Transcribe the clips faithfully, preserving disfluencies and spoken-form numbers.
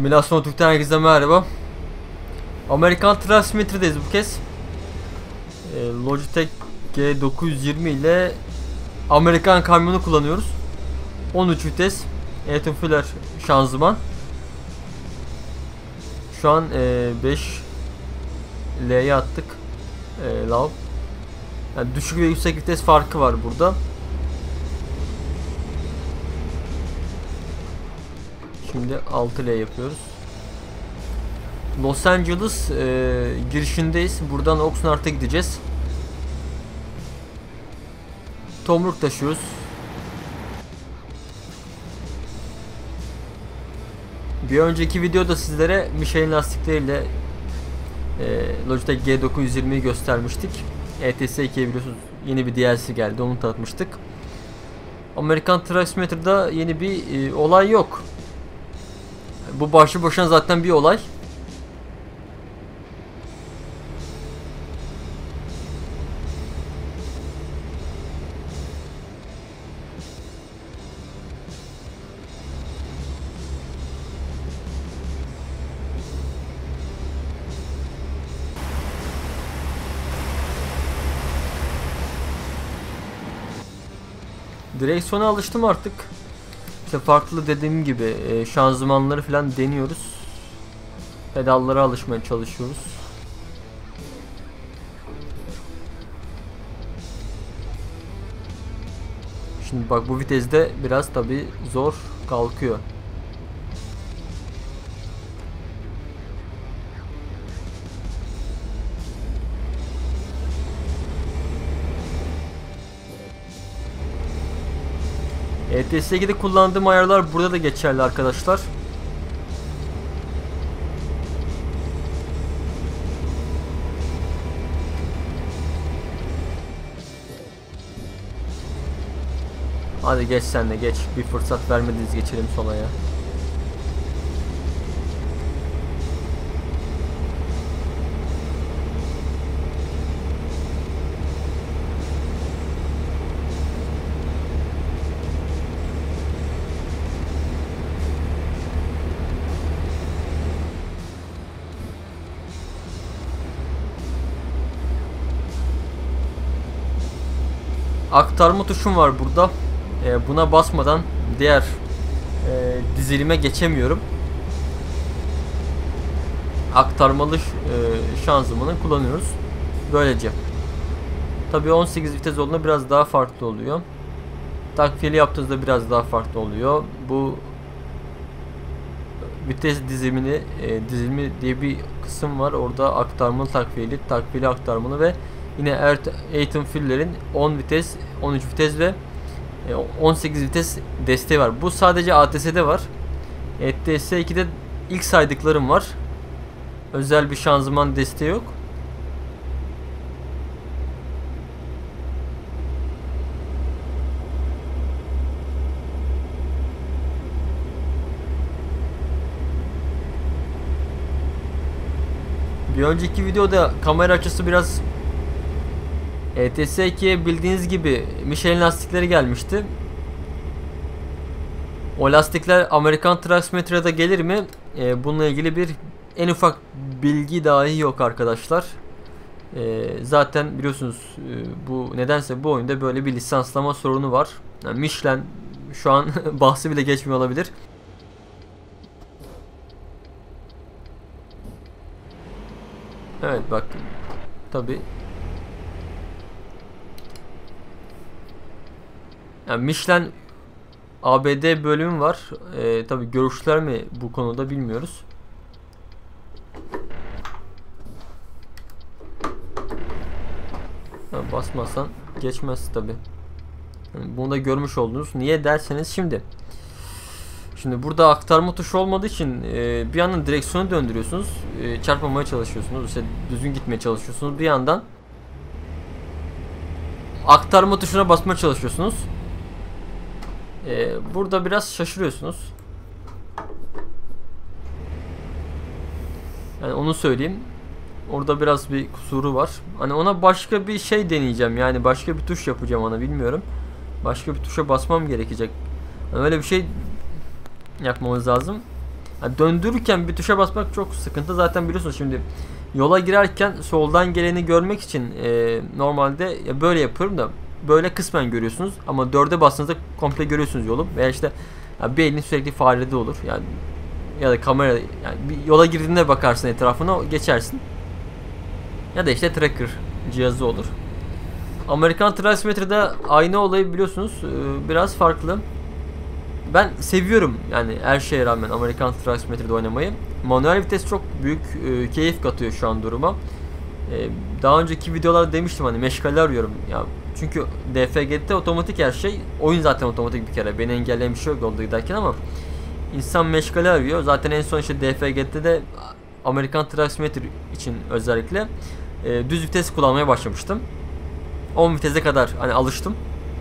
Simülasyon Türk'ten herkese merhaba. Amerikan Transmitter'dayız bu kez. E, Logitech G dokuz yüz yirmi ile Amerikan kamyonu kullanıyoruz. on üç vites Eaton Fuller şanzıman. Şu an e, beş L'ye attık. E, lav. Yani düşük ve yüksek vites farkı var burada. Şimdi altı L yapıyoruz. Los Angeles e, girişindeyiz. Buradan Oxnard'a gideceğiz. Tomruk taşıyoruz. Bir önceki videoda sizlere Michelin lastikleriyle e, Logitech G dokuz yüz yirmi'yi göstermiştik. E T S iki'ye biliyorsunuz yeni bir D L C geldi, onu tanıtmıştık. Amerikan Transmitter'da yeni bir e, olay yok. Bu başlı başına zaten bir olay. Direksiyona alıştım artık. İşte farklı dediğim gibi e, şanzımanları falan deniyoruz. Pedallara alışmaya çalışıyoruz. Şimdi bak, bu viteste biraz tabi zor kalkıyor. E T S iki'de kullandığım ayarlar burada da geçerli arkadaşlar. Hadi geç sen de geç. Bir fırsat vermediniz, geçelim sola ya. Aktarma tuşum var burada. Ee, buna basmadan diğer e, dizilime geçemiyorum. Aktarmalı e, şanzımanı kullanıyoruz. Böylece. Tabii on sekiz vites olduğunda biraz daha farklı oluyor. Takviyeli yaptığınızda biraz daha farklı oluyor. Bu vites dizilimini e, dizilimi diye bir kısım var. Orada aktarmalı, takviyeli, takviyeli aktarmalı ve yine Eaton Fuller'in on vites, on üç vites ve on sekiz vites desteği var. Bu sadece A T S'de var. E T S iki'de ilk saydıklarım var. Özel bir şanzıman desteği yok. Bir önceki videoda kamera açısı biraz E T S iki'ye bildiğiniz gibi Michelin lastikleri gelmişti. O lastikler Amerikan Transmitter'a da gelir mi? E, bununla ilgili bir en ufak bilgi dahi yok arkadaşlar. E, zaten biliyorsunuz e, bu nedense bu oyunda böyle bir lisanslama sorunu var. Yani Michelin şu an bahsi bile geçmiyor olabilir. Evet bak, tabi. Yani Michelin A B D bölümü var. Ee, tabii görüşler mi bu konuda bilmiyoruz. Yani basmazsan geçmez tabii. Yani bunu da görmüş oldunuz. Niye derseniz şimdi. Şimdi burada aktarma tuşu olmadığı için e, bir yandan direksiyonu döndürüyorsunuz. E, çarpmamaya çalışıyorsunuz. İşte düzgün gitmeye çalışıyorsunuz. Bir yandan aktarma tuşuna basmaya çalışıyorsunuz. Ee, burada biraz şaşırıyorsunuz. Yani onu söyleyeyim. Orada biraz bir kusuru var. Hani ona başka bir şey deneyeceğim. Yani başka bir tuş yapacağım ona, bilmiyorum. Başka bir tuşa basmam gerekecek. Yani öyle bir şey yapmamız lazım. Yani döndürürken bir tuşa basmak çok sıkıntı. Zaten biliyorsunuz şimdi yola girerken soldan geleni görmek için e, normalde ya böyle yapıyorum da böyle kısmen görüyorsunuz. Ama dörde bastığınızda komple görüyorsunuz yolu. Veya işte ya bir elin sürekli farede olur. Yani ya da kamera, yani bir yola girdiğinde bakarsın etrafına geçersin. Ya da işte tracker cihazı olur. Amerikan Truck Simulator'da aynı olayı biliyorsunuz e, biraz farklı. Ben seviyorum yani her şeye rağmen Amerikan Truck Simulator'da oynamayı. Manuel vites çok büyük e, keyif katıyor şu an duruma. E, daha önceki videolarda demiştim hani meşgale arıyorum ya. Çünkü D F G'de otomatik her şey. Oyun zaten otomatik bir kere. Beni engelleyen bir şey yok yolda giderken ama insan meşgale arıyor. Zaten en son işte D F G'de de Amerikan Truck Simulator için özellikle e, düz vites kullanmaya başlamıştım. on vitese kadar hani alıştım.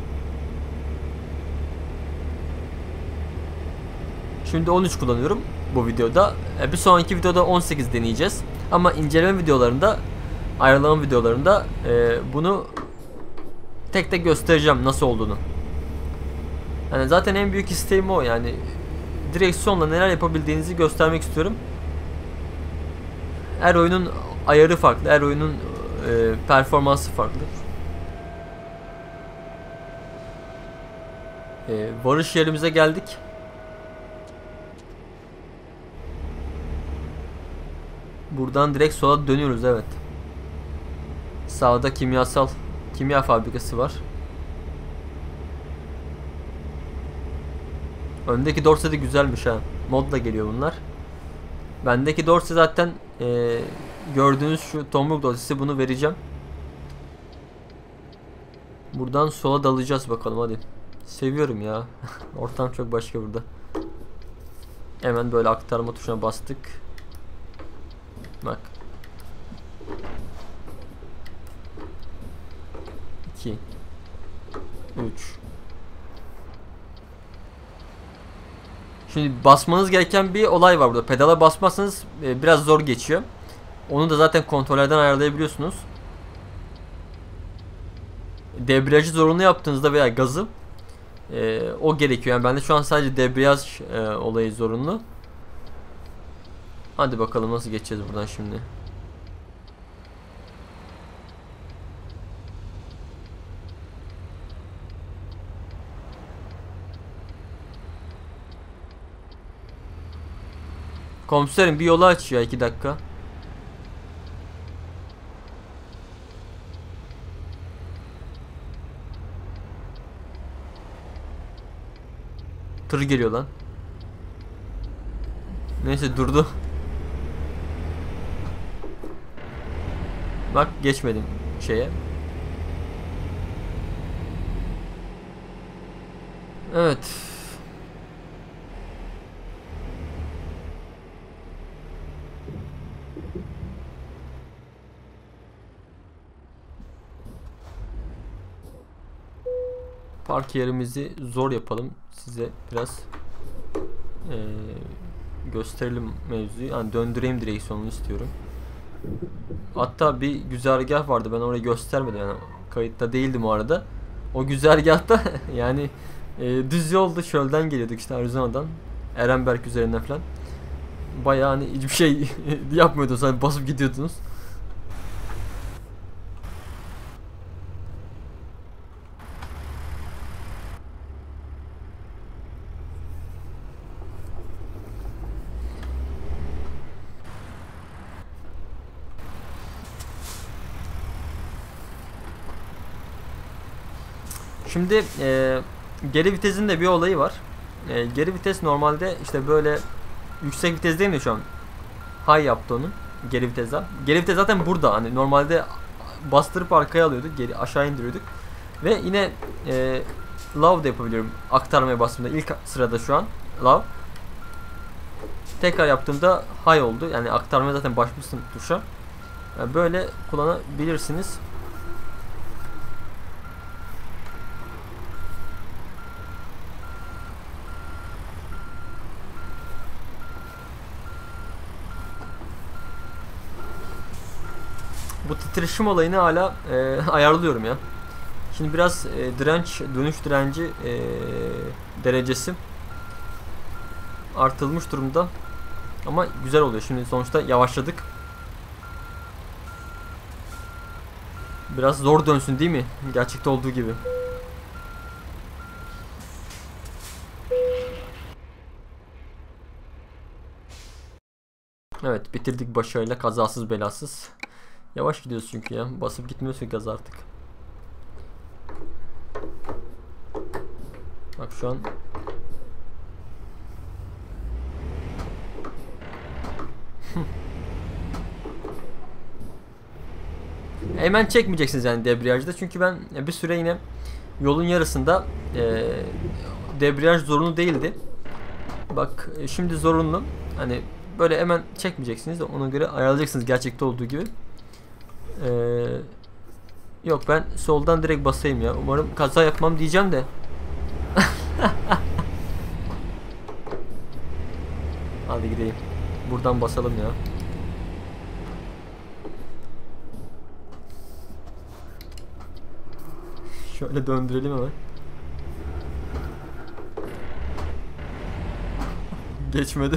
Şimdi on üç kullanıyorum bu videoda. Bir sonraki videoda on sekiz deneyeceğiz. Ama inceleme videolarında, ayarlama videolarında e, bunu tek tek göstereceğim nasıl olduğunu. Yani zaten en büyük isteğim o, yani direksiyonla neler yapabildiğinizi göstermek istiyorum. Her oyunun ayarı farklı, her oyunun e, performansı farklı. E, varış yerimize geldik. Buradan direkt sola dönüyoruz, evet. Sağda kimyasal kimya fabrikası var. Öndeki Dorse de güzelmiş ha. Modla geliyor bunlar. Bendeki Dorse zaten e, gördüğünüz şu tomruk dosyası, bunu vereceğim. Buradan sola dalacağız bakalım hadi. Seviyorum ya. Ortam çok başka burada. Hemen böyle aktarma tuşuna bastık. Bak. iki üç. Şimdi basmanız gereken bir olay var burada. Pedala basmazsanız e, biraz zor geçiyor. Onu da zaten kontrollerden ayarlayabiliyorsunuz. Debriyajı zorunlu yaptığınızda veya gazı e, o gerekiyor. Yani bende şu an sadece debriyaj e, olayı zorunlu. Hadi bakalım nasıl geçeceğiz buradan şimdi. Komiserim bir yolu aç ya, iki dakika. Tır geliyor lan. Neyse durdu. Bak geçmedim şeye. Evet. Park yerimizi zor yapalım. Size biraz ee, gösterelim mevzuyu. Yani döndüreyim direksiyonunu istiyorum. Hatta bir güzergah vardı. Ben orayı göstermedim. Yani kayıtta değildim o arada. O güzergahta yani e, düz yolda çölden geliyorduk işte, Arizona'dan. Ehrenberg üzerinden falan. Bayağı hani hiçbir şey yapmıyordunuz. Hani basıp gidiyordunuz. Şimdi e, geri vitesin de bir olayı var. E, geri vites normalde işte böyle yüksek vites değil mi şu an? High yaptı onu. Geri vitesden. Geri vites zaten burada. Hani normalde bastırıp arkaya alıyorduk. Geri aşağı indiriyorduk. Ve yine e, low da yapabiliyorum. Aktarmaya bastığımda ilk sırada şu an low. Tekrar yaptığımda high oldu. Yani aktarmaya zaten başlamışsın tuşa. Yani böyle kullanabilirsiniz. Bu titreşim olayını hala e, ayarlıyorum ya. Şimdi biraz e, direnç, dönüş direnci e, derecesi artılmış durumda. Ama güzel oluyor. Şimdi sonuçta yavaşladık. Biraz zor dönsün değil mi? Gerçekte olduğu gibi. Evet, bitirdik başarıyla, kazasız belasız. Yavaş gidiyoruz çünkü ya. Basıp gitmiyoruz ki gaz artık. Bak şu an hemen çekmeyeceksiniz yani debriyajda, çünkü ben bir süre yine yolun yarısında e, debriyaj zorunlu değildi. Bak şimdi zorunlu. Hani böyle hemen çekmeyeceksiniz de ona göre ayarlayacaksınız gerçekte olduğu gibi. Ee, yok ben soldan direkt basayım ya. Umarım kaza yapmam diyeceğim de. Hadi gideyim. Buradan basalım ya. Şöyle döndürelim hemen. Geçmedi.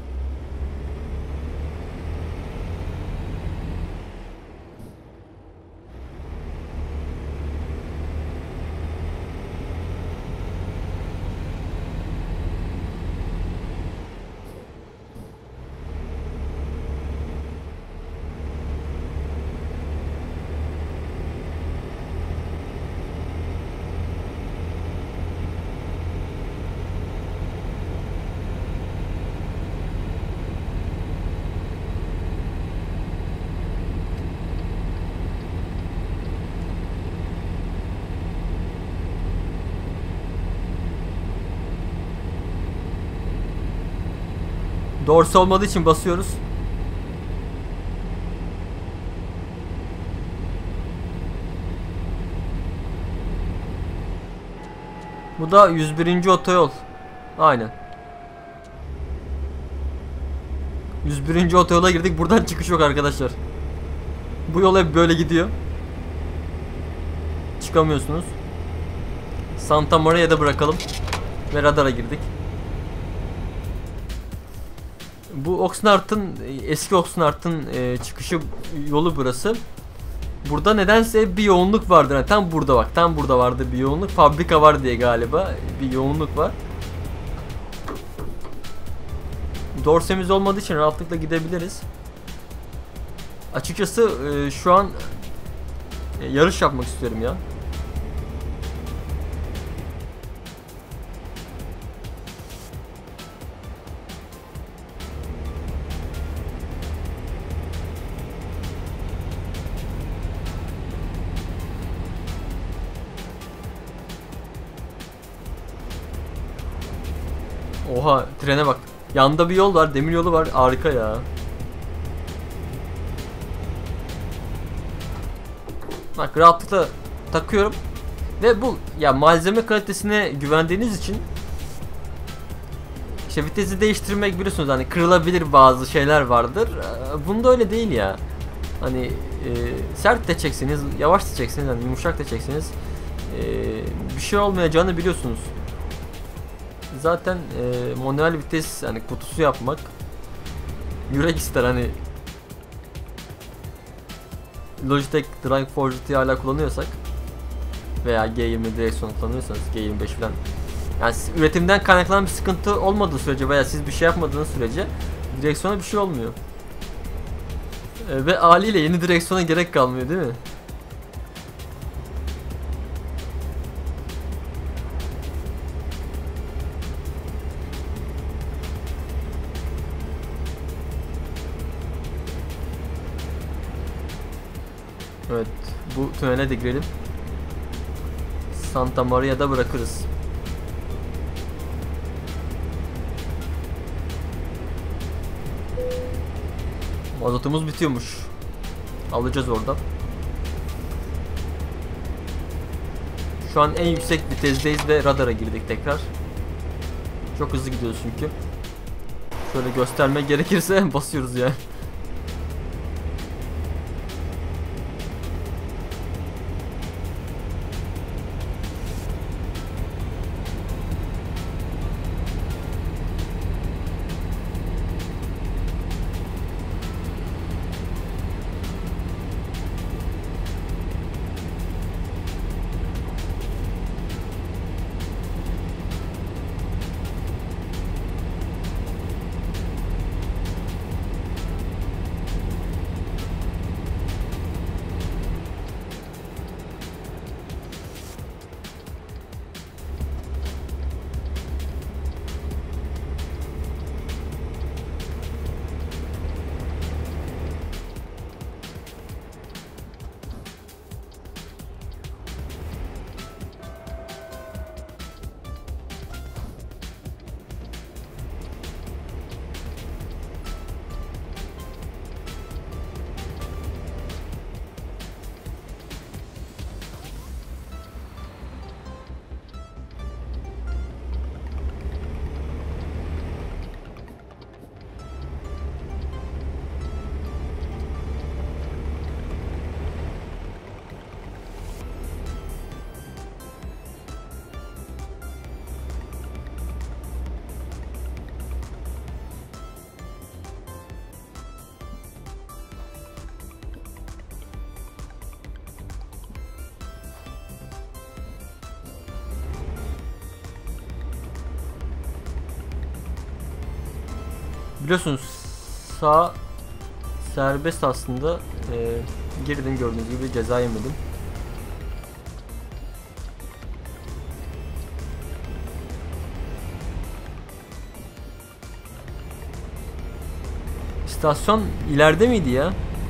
Doğrusu olmadığı için basıyoruz. Bu da yüz birinci otoyol. Aynen. yüz birinci otoyola girdik. Buradan çıkış yok arkadaşlar. Bu yol hep böyle gidiyor. Çıkamıyorsunuz. Santa Maria'da bırakalım. Ve radara girdik. Bu Oxnard'ın, eski Oxnard'ın e, çıkışı yolu burası. Burada nedense bir yoğunluk vardır. Yani tam burada bak. Tam burada vardı bir yoğunluk. Fabrika var diye galiba. Bir yoğunluk var. Dorsemiz olmadığı için rahatlıkla gidebiliriz. Açıkçası e, şu an e, yarış yapmak istiyorum ya. Oha, trene bak. Yanında bir yol var, demir yolu var. Harika ya. Bak rahatlıkla takıyorum. Ve bu ya malzeme kalitesine güvendiğiniz için işte vitesi değiştirmek, biliyorsunuz hani kırılabilir bazı şeyler vardır. Bunda öyle değil ya. Hani e, sert de çekseniz, yavaş da çekseniz, hani yumuşak da çekseniz e, bir şey olmayacağını biliyorsunuz. Zaten e, manuel vites hani kutusu yapmak yürek ister hani. Logitech Drive for G T hala kullanıyorsak veya G yirmi direksiyon kullanıyorsanız, G yirmi beş falan, yani üretimden kaynaklanan bir sıkıntı olmadığı sürece veya siz bir şey yapmadığınız sürece direksiyona bir şey olmuyor. E, ve haliyle yeni direksiyona gerek kalmıyor değil mi? Evet, bu tünele de girelim. Santa Maria'da bırakırız. Mazotumuz bitiyormuş. Alacağız oradan. Şu an en yüksek vitesteyiz ve radara girdik tekrar. Çok hızlı gidiyoruz çünkü. Şöyle gösterme gerekirse basıyoruz yani. Biliyorsunuz sağ serbest aslında. Ee, girdim, gördüğünüz gibi ceza yemedim. İstasyon ileride miydi ya?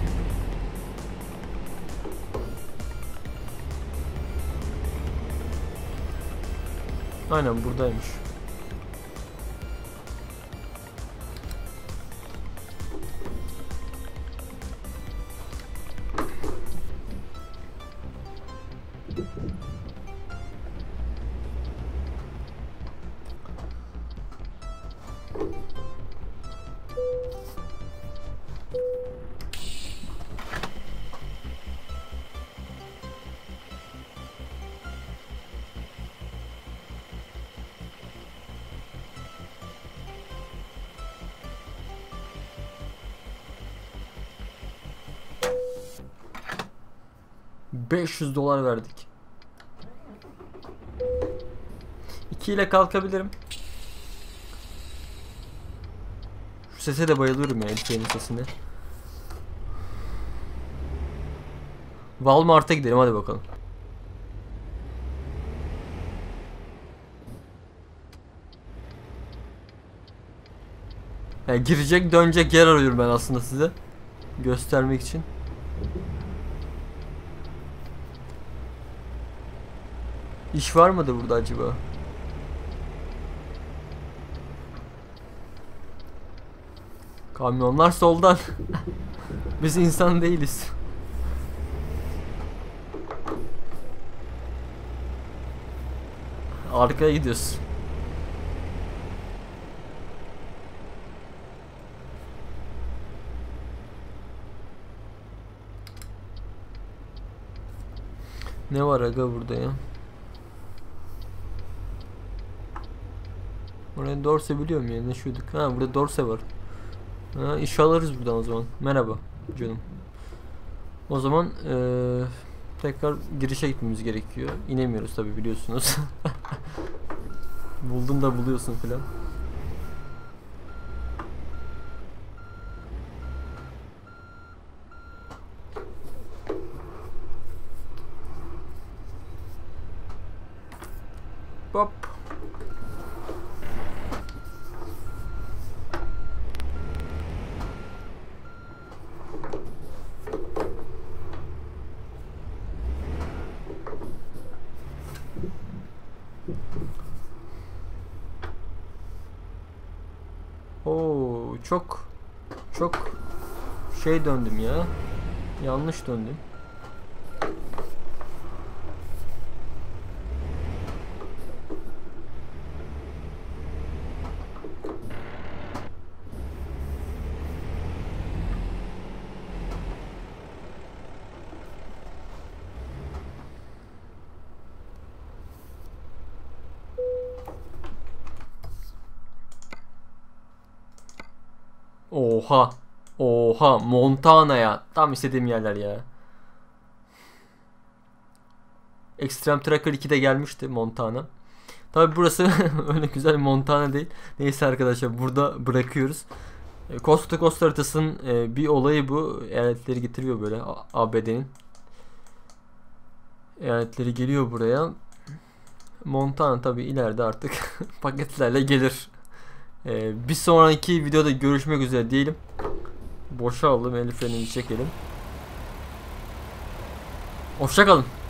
Aynen buradaymış. beş yüz dolar verdik. iki ile kalkabilirim. Şu sese de bayılıyorum ya, Elif'in sesine. Walmart'a gidelim hadi bakalım. Yani girecek dönecek yer arıyorum ben aslında size göstermek için. İş var mıdır burada acaba? Kamyonlar soldan. Biz insan değiliz. Arkaya gidiyoruz. Ne var aga burada ya? Oraya dorse biliyorum ya, ne şuyduk. Ha burada dorse var. Ha, iş alırız buradan o zaman. Merhaba canım. O zaman ee, tekrar girişe gitmemiz gerekiyor. İnemiyoruz tabi biliyorsunuz. Buldun da buluyorsun filan. Hop. Oo, çok çok şey döndüm ya. Yanlış döndüm. Oha. Oha. Montana'ya. Tam istediğim yerler ya. Extreme Tracker iki'de gelmişti Montana. Tabi burası öyle güzel Montana değil. Neyse arkadaşlar burada bırakıyoruz. Coast to Coast haritasının bir olayı bu. Eyaletleri getiriyor böyle A B D'nin. Eyaletleri geliyor buraya. Montana tabi ileride artık paketlerle gelir. Ee, bir sonraki videoda görüşmek üzere diyelim. Boşaldım, el frenini çekelim. Hoşça kalın.